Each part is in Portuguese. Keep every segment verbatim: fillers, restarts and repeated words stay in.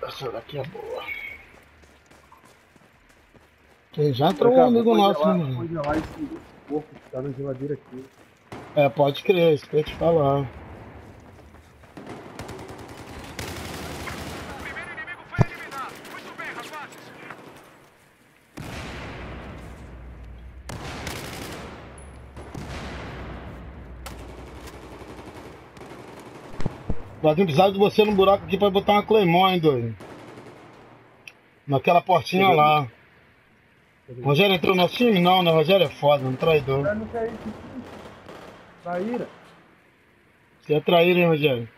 Essa daqui é boa. Tem já entrou um amigo nosso, né, mano? Vou gelar esse corpo que tá na geladeira aqui. É, pode crer, isso que eu ia te falar. Vai precisar de você no buraco aqui pra botar uma Claymore, hein, doido? Naquela portinha lá. Rogério entrou no nosso time? Não, né? Rogério é foda, um traidor. Eu não quero isso. Traíra. Você é traíra, hein, Rogério?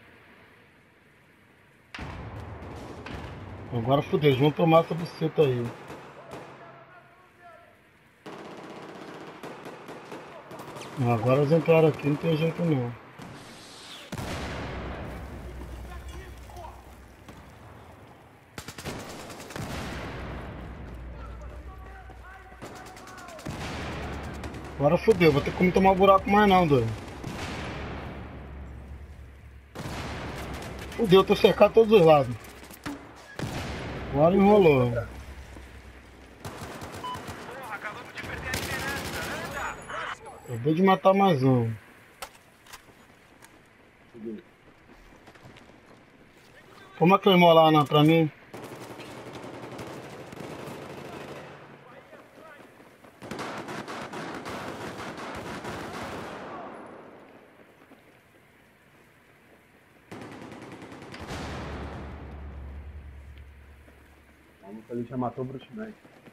Agora fudeu, vamos tomar essa buceta aí. Agora eles entraram aqui, não tem jeito não. Agora fudeu, vou ter como tomar buraco mais não, doido. Fudeu, tô cercado todos os lados. Agora enrolou. Acabei de matar mais um. Como é que ele lá na, pra mim? Ele já matou o Bruxman.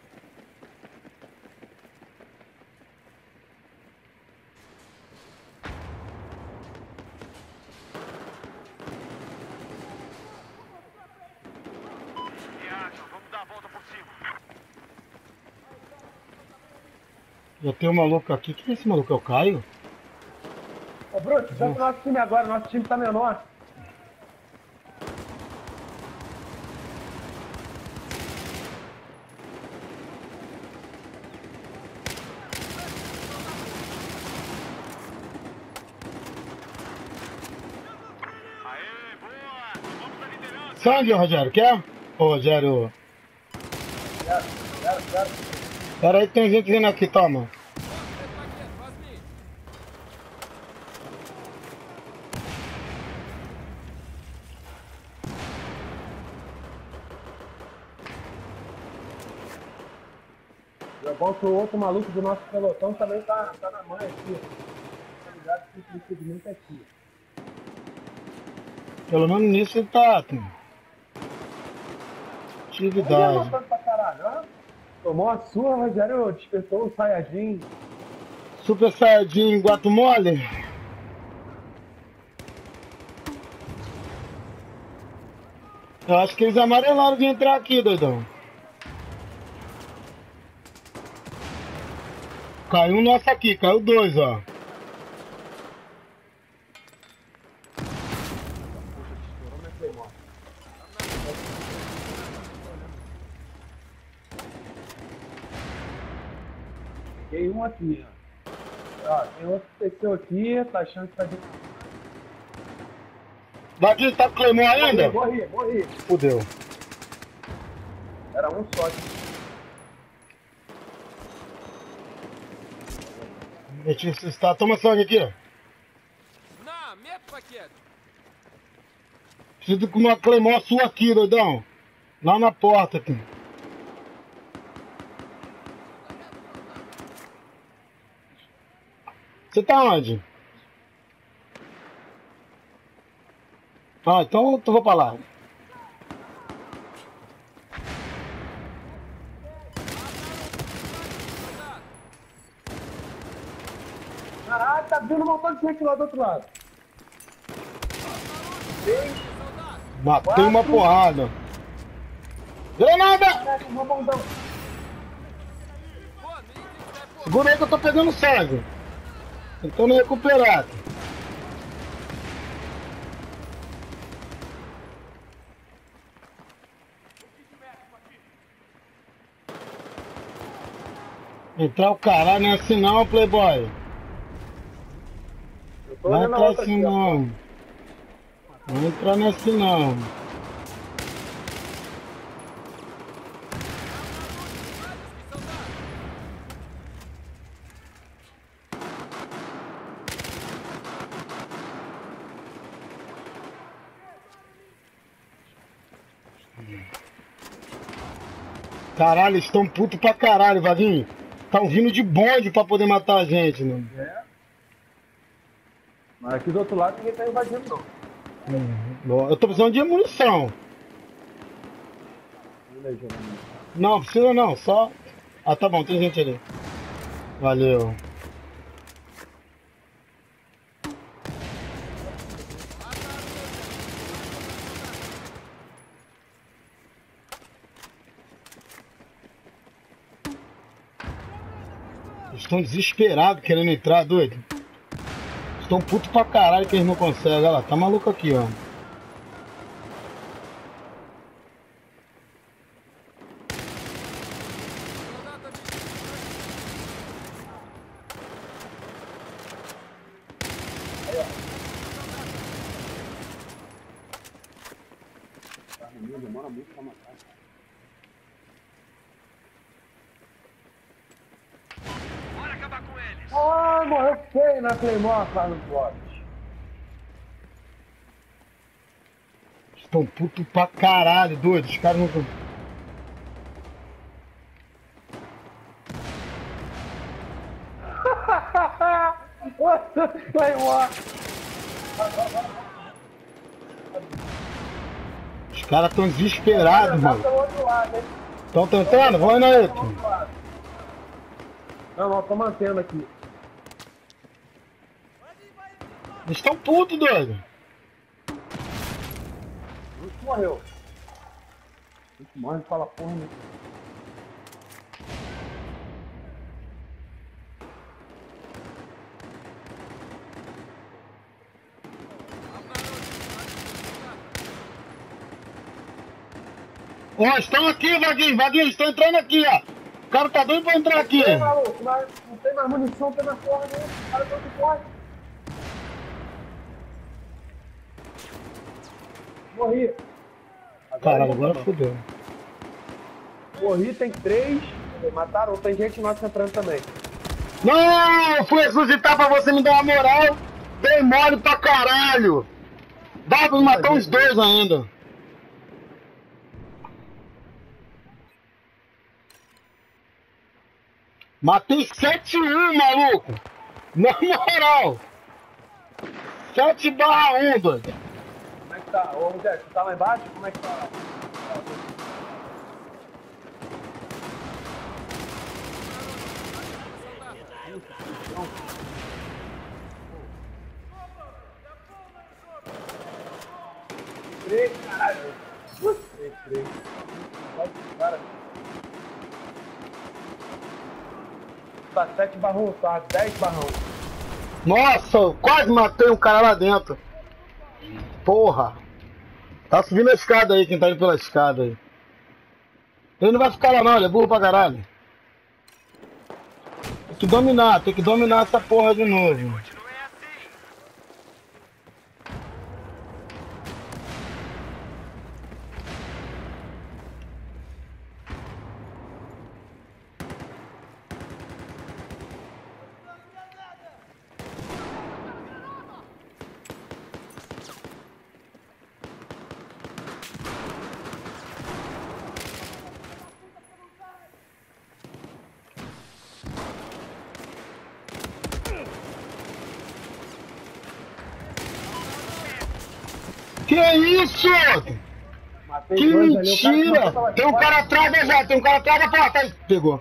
Já tem um maluco aqui. Quem é esse maluco? É o Caio? Ô Bruxo, vamos pro nosso time agora, nosso time tá menor. Sangue, Rogério, quer? Ô, Rogério. Quero, quero, quero. Pera aí, tem gente vindo aqui, toma. Eu volto o outro maluco do nosso pelotão também tá, tá na mãe aqui. Tá ligado que esse procedimento é aqui. Pelo menos nisso ele tá. Atividade. Pra caralho, ó. Tomou a sua, Rogério despertou o Saiyajin. Super Saiyajin Guato Mole. Eu acho que eles amarelaram de entrar aqui, doidão. Caiu um nosso aqui, caiu dois, ó. Peguei um aqui, ó. Ó, tem outro que desceu aqui, tá achando que tá de... Daqui tá com Claymore ainda? Morri, morri, morri. Fudeu. Era um só aqui. Deixa eu assustar. Toma sangue aqui, ó. Na, meu paquete. Preciso de uma Claymore sua aqui, doidão. Lá na porta aqui. Você tá onde? Ah, então eu vou pra lá. Caralho, tá vindo um montão de gente lá do outro lado. Matei Quatro. uma porrada. Granada! Caraca, um bondão. Segura aí que eu tô pegando sangue. Tentando recuperar. Entrar o caralho não é assim não, Playboy. Não entra assim não. Não entra nesse não. Caralho, eles estão putos pra caralho, Vaguinho. Tão vindo de bonde pra poder matar a gente, mano. É. Mas aqui do outro lado ninguém tá invadindo, não. Hum, eu tô precisando de munição. Não, precisa não, só... Ah, tá bom, tem gente ali. Valeu. Estão desesperados querendo entrar, doido. Estão putos pra caralho que eles não conseguem. Olha lá, tá maluco aqui, ó. Demora muito pra matar. Bora acabar com eles! Ah, morreu feio na Claymore, Carlos Borges. Estão putos pra caralho, doido. Os caras não... Claymore! Os caras estão desesperados, mano. Pelo outro lado, hein? Estão tentando? Vão indo aí. Não, não, tô mantendo aqui. Eles estão putos, doido. O Russo morreu. O Russo morre, não fala porra nenhuma. Ó, estão aqui, Vaguinho, Vaguinho, estão entrando aqui, ó. O cara tá doido pra entrar aqui. Não tem, maluco, mas não tem mais munição, não tem mais porra nenhuma. O cara tá de corre. Morri. Caralho, agora fodeu. Morri, tem três. Mataram, tem gente nossa entrando também. Não, eu fui ressuscitar pra você me dar uma moral. Dei mole pra caralho. Dá pra matar uns dois ainda. Matei sete um, maluco. Na moral. sete barra um, doido. Como é que tá? Ô, Zé, você tá lá embaixo? Como é que tá? Três, caralho. Três, três. Cara. Tá sete barra um, tá dez barra um. Nossa, eu quase matei um cara lá dentro. Porra. Tá subindo a escada aí, quem tá indo pela escada aí. Ele não vai ficar lá não, ele é burro pra caralho. Tem que dominar, tem que dominar essa porra de novo. Que isso? Matei Que dois ali, o cara mentira! tava Tem um fora. cara atrás da já, tem um cara atrás da porta aí. Pegou.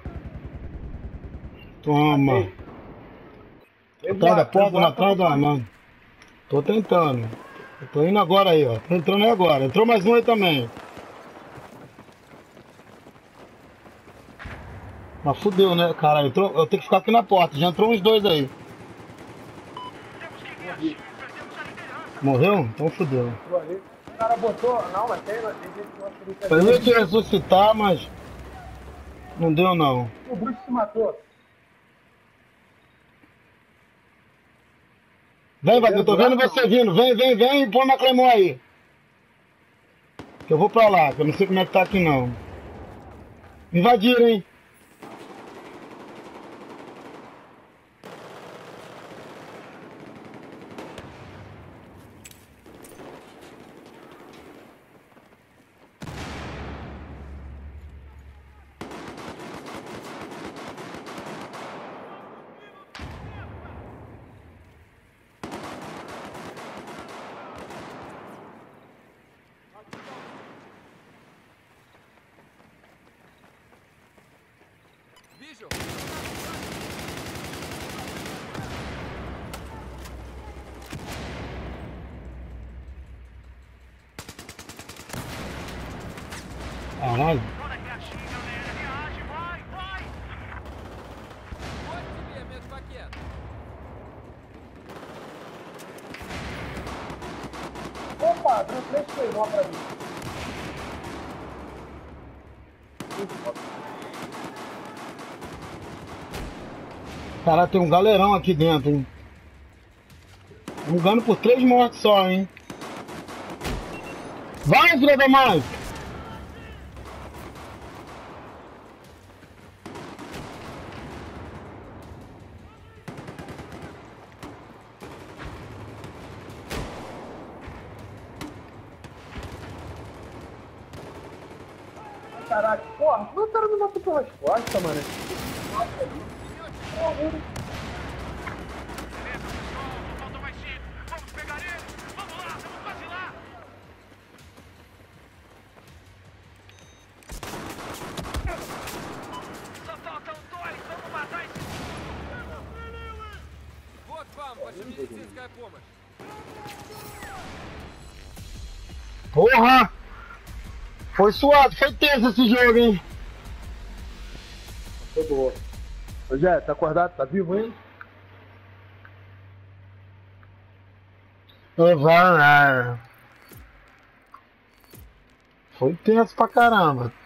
Toma. Matei. Atrás da porta, não atrás da mano. Tô tentando. Eu tô indo agora aí, ó. Tô entrando aí agora. Entrou mais um aí também. Mas fudeu, né, cara? Entrou, eu tenho que ficar aqui na porta. Já entrou uns dois aí. Morreu? Então fudeu. O cara botou. Não, mas tem, tem gente que gosta de Eu ia te ressuscitar, mas não deu não. O Bruce se matou. Vem, Vaguinho, eu tô vendo você vindo. Vem, vem, vem e põe na Clemon aí. Que eu vou pra lá, que eu não sei como é que tá aqui não. Invadiram, hein? Вижу. Caralho. Olha aqui a China, galera. Reage, vai, vai. Вот тебе медпакет. Opa, deu três Claymore pra mim. Caralho, tem um galerão aqui dentro, hein? Um gano por três mortes só, hein? Vai, filha da mãe! Caraca, porra, como o cara me matou pelas costas, mano? Beleza, pessoal. Só faltam mais cinco. Vamos pegar ele. Vamos lá, estamos quase lá. Só faltam dois. Vamos matar esse... Вот вам ваша медицинская помощь. Porra! Foi suado, foi tenso esse jogo, hein? Foi boa. Ô Jé, tá acordado? Tá vivo ainda? Vai, vai. Foi tenso pra caramba.